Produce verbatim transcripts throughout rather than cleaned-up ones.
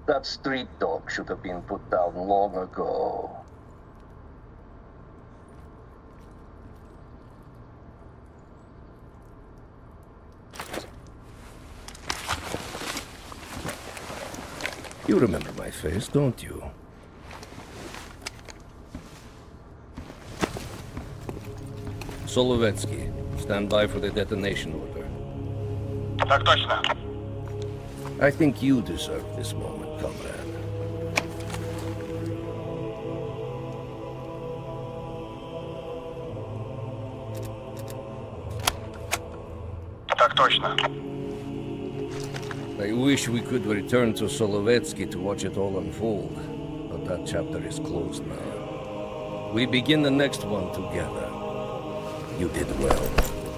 That street dog should have been put down long ago. You remember my face, don't you? Solovetsky, stand by for the detonation order. Так точно. I think you deserve this moment, comrade. Так точно. I wish we could return to Solovetsky to watch it all unfold, but that chapter is closed now. We begin the next one together. You did well.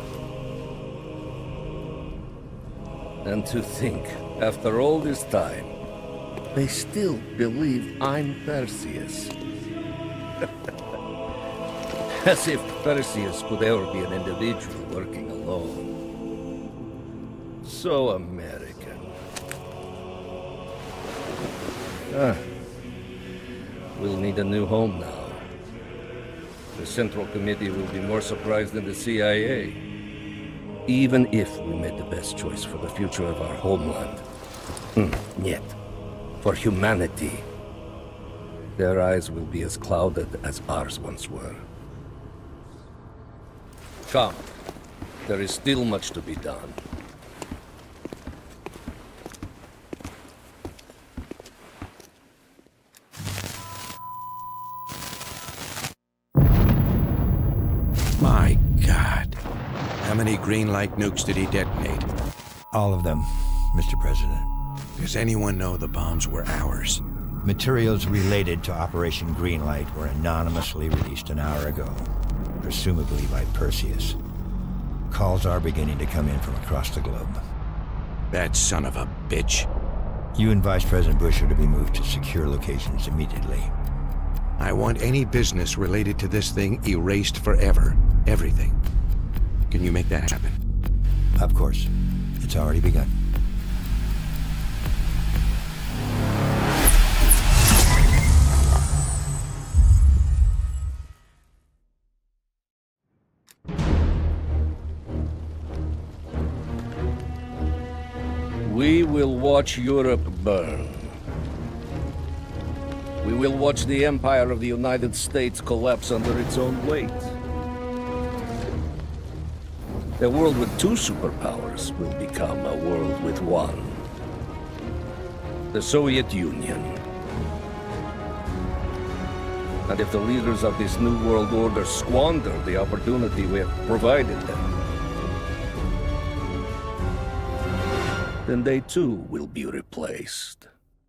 And to think, after all this time, they still believe I'm Perseus. As if Perseus could ever be an individual working alone. So American. Ah. We'll need a new home now. The Central Committee will be more surprised than the C I A. Even if we made the best choice for the future of our homeland. Hmm, yet, for humanity, their eyes will be as clouded as ours once were. Come, there is still much to be done. My God. How many green light nukes did he detonate? All of them, Mister President. Does anyone know the bombs were ours? Materials related to Operation Greenlight were anonymously released an hour ago, presumably by Perseus. Calls are beginning to come in from across the globe. That son of a bitch. You and Vice President Bush are to be moved to secure locations immediately. I want any business related to this thing erased forever. Everything. Can you make that happen? Of course. It's already begun. We will watch Europe burn. We will watch the empire of the United States collapse under its own weight. A world with two superpowers will become a world with one. The Soviet Union. And if the leaders of this new world order squander the opportunity we have provided them, then they too will be replaced.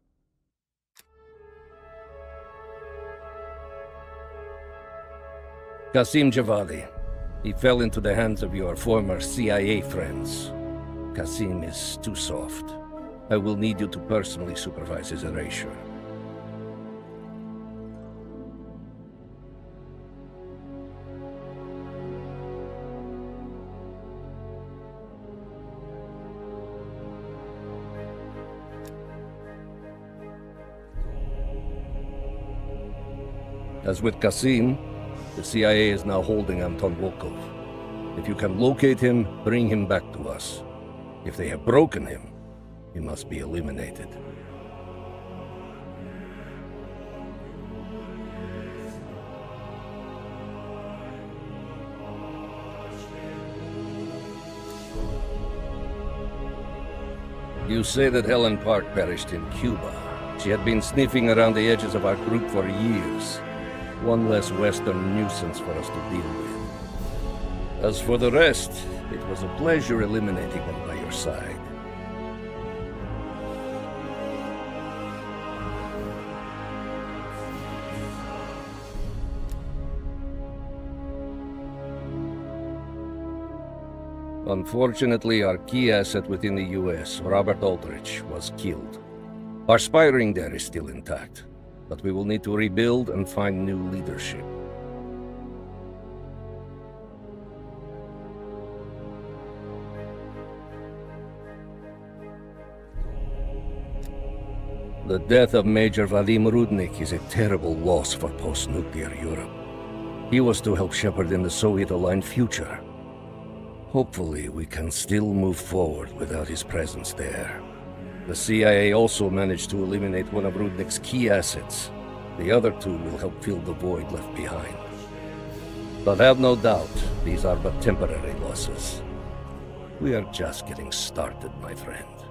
Qasim Javadi. He fell into the hands of your former C I A friends. Qasim is too soft. I will need you to personally supervise his erasure. As with Qasim, the C I A is now holding Anton Volkov. If you can locate him, bring him back to us. If they have broken him, he must be eliminated. You say that Helen Park perished in Cuba. She had been sniffing around the edges of our group for years. One less Western nuisance for us to deal with. As for the rest, it was a pleasure eliminating them by your side. Unfortunately, our key asset within the U S, Robert Aldrich, was killed. Our spy ring there is still intact, but we will need to rebuild and find new leadership. The death of Major Vadim Rudnik is a terrible loss for post-nuclear Europe. He was to help shepherd in the Soviet-aligned future. Hopefully, we can still move forward without his presence there. The C I A also managed to eliminate one of Rudnik's key assets. The other two will help fill the void left behind. But have no doubt, these are but temporary losses. We are just getting started, my friend.